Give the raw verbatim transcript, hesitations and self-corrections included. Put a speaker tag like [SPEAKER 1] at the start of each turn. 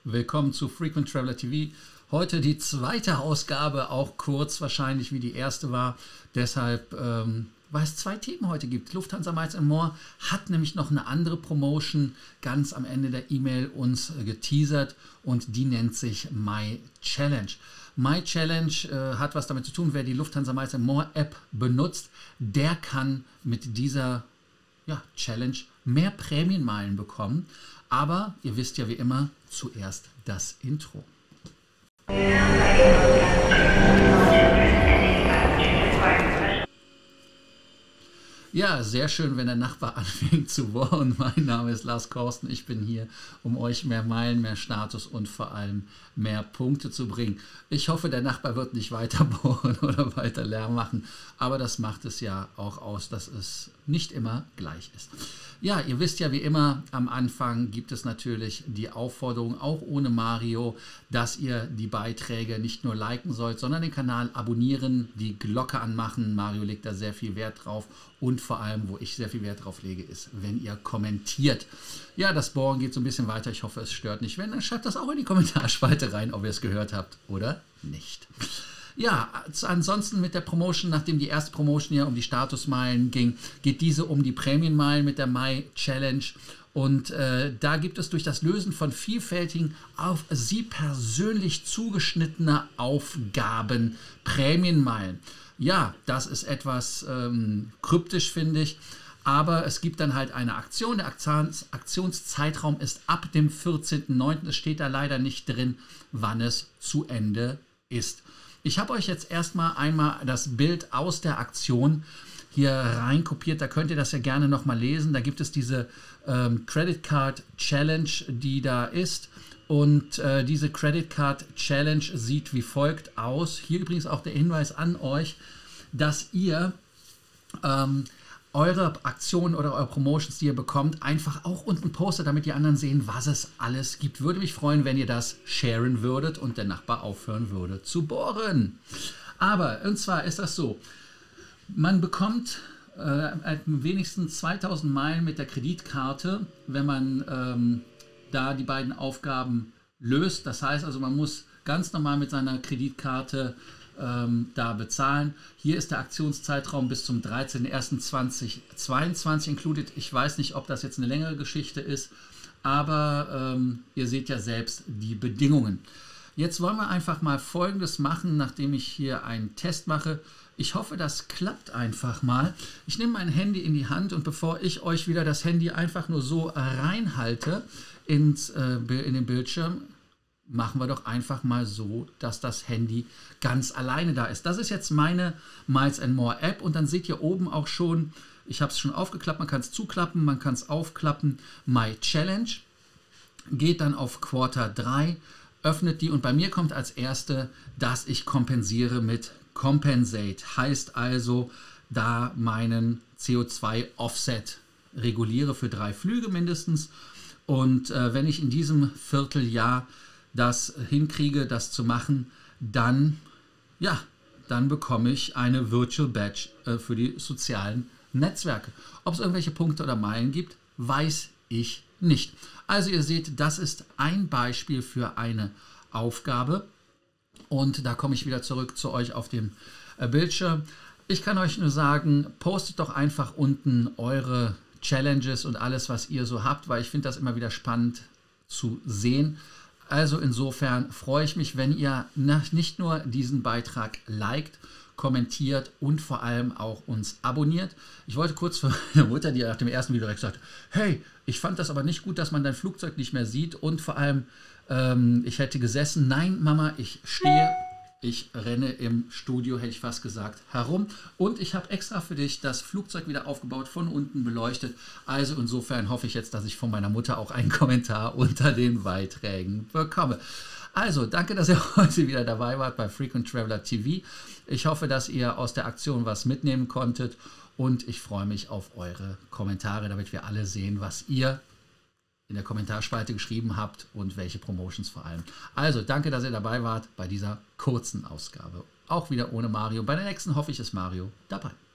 [SPEAKER 1] Willkommen zu Frequent Traveler T V. Heute die zweite Ausgabe, auch kurz wahrscheinlich wie die erste war. Deshalb, ähm, weil es zwei Themen heute gibt. Lufthansa Miles and More hat nämlich noch eine andere Promotion ganz am Ende der E-Mail uns äh, geteasert und die nennt sich My Challenge. My Challenge äh, hat was damit zu tun, wer die Lufthansa Miles and More App benutzt, der kann mit dieser ja, Challenge mehr Prämienmeilen bekommen. Aber ihr wisst ja wie immer, zuerst das Intro. Ja, sehr schön, wenn der Nachbar anfängt zu bohren. Mein Name ist Lars Korsten. Ich bin hier, um euch mehr Meilen, mehr Status und vor allem mehr Punkte zu bringen. Ich hoffe, der Nachbar wird nicht weiter bohren oder weiter Lärm machen. Aber das macht es ja auch aus, dass es nicht immer gleich ist. Ja, ihr wisst ja wie immer, am Anfang gibt es natürlich die Aufforderung, auch ohne Mario, dass ihr die Beiträge nicht nur liken sollt, sondern den Kanal abonnieren, die Glocke anmachen. Mario legt da sehr viel Wert drauf und vor allem, wo ich sehr viel Wert drauf lege, ist, wenn ihr kommentiert. Ja, das Bohren geht so ein bisschen weiter. Ich hoffe, es stört nicht. Wenn, dann schreibt das auch in die Kommentarspalte rein, ob ihr es gehört habt oder nicht. Ja, ansonsten mit der Promotion, nachdem die erste Promotion ja um die Statusmeilen ging, geht diese um die Prämienmeilen mit der My Challenge. Und äh, da gibt es durch das Lösen von vielfältigen, auf Sie persönlich zugeschnittene Aufgaben Prämienmeilen. Ja, das ist etwas ähm, kryptisch, finde ich. Aber es gibt dann halt eine Aktion. Der Aktions Aktionszeitraum ist ab dem vierzehnten neunten Es steht da leider nicht drin, wann es zu Ende ist. Ich habe euch jetzt erstmal einmal das Bild aus der Aktion hier rein kopiert. Da könnt ihr das ja gerne nochmal lesen. Da gibt es diese ähm, Credit Card Challenge, die da ist. Und äh, diese Credit Card Challenge sieht wie folgt aus. Hier übrigens auch der Hinweis an euch, dass ihr ähm, eure Aktionen oder eure Promotions, die ihr bekommt, einfach auch unten postet, damit die anderen sehen, was es alles gibt. Würde mich freuen, wenn ihr das sharen würdet und der Nachbar aufhören würde zu bohren. Aber, und zwar ist das so, man bekommt äh, wenigstens zweitausend Meilen mit der Kreditkarte, wenn man ähm, da die beiden Aufgaben löst. Das heißt also, man muss ganz normal mit seiner Kreditkarte ähm, da bezahlen. Hier ist der Aktionszeitraum bis zum dreizehnten ersten zweitausendzweiundzwanzig included. Ich weiß nicht, ob das jetzt eine längere Geschichte ist, aber ähm, ihr seht ja selbst die Bedingungen. Jetzt wollen wir einfach mal Folgendes machen, nachdem ich hier einen Test mache. Ich hoffe, das klappt einfach mal. Ich nehme mein Handy in die Hand und bevor ich euch wieder das Handy einfach nur so reinhalte ins, äh, in den Bildschirm, machen wir doch einfach mal so, dass das Handy ganz alleine da ist. Das ist jetzt meine Miles and More App und dann seht ihr oben auch schon, ich habe es schon aufgeklappt, man kann es zuklappen, man kann es aufklappen, My Challenge. Geht dann auf Quarter drei, öffnet die und bei mir kommt als erste, dass ich kompensiere mit Compensate. Heißt also, da meinen C O zwei Offset reguliere für drei Flüge mindestens. Und äh, wenn ich in diesem Vierteljahr das hinkriege, das zu machen, dann, ja, dann bekomme ich eine Virtual Badge äh, für die sozialen Netzwerke. Ob es irgendwelche Punkte oder Meilen gibt, weiß ich nicht. Also ihr seht, das ist ein Beispiel für eine Aufgabe. Und da komme ich wieder zurück zu euch auf dem äh, Bildschirm. Ich kann euch nur sagen, postet doch einfach unten eure Challenges und alles, was ihr so habt, weil ich finde das immer wieder spannend zu sehen. Also insofern freue ich mich, wenn ihr nicht nur diesen Beitrag liked, kommentiert und vor allem auch uns abonniert. Ich wollte kurz für meine Mutter, die nach dem ersten Video direkt sagt, hey, ich fand das aber nicht gut, dass man dein Flugzeug nicht mehr sieht und vor allem, ähm, ich hätte gesessen. Nein, Mama, ich stehe, ich renne im Studio, hätte ich fast gesagt, herum und ich habe extra für dich das Flugzeug wieder aufgebaut, von unten beleuchtet. Also insofern hoffe ich jetzt, dass ich von meiner Mutter auch einen Kommentar unter den Beiträgen bekomme. Also, danke, dass ihr heute wieder dabei wart bei Frequent Traveler T V. Ich hoffe, dass ihr aus der Aktion was mitnehmen konntet und ich freue mich auf eure Kommentare, damit wir alle sehen, was ihr in der Kommentarspalte geschrieben habt und welche Promotions vor allem. Also, danke, dass ihr dabei wart bei dieser kurzen Ausgabe. Auch wieder ohne Mario. Bei der nächsten hoffe ich, ist Mario dabei.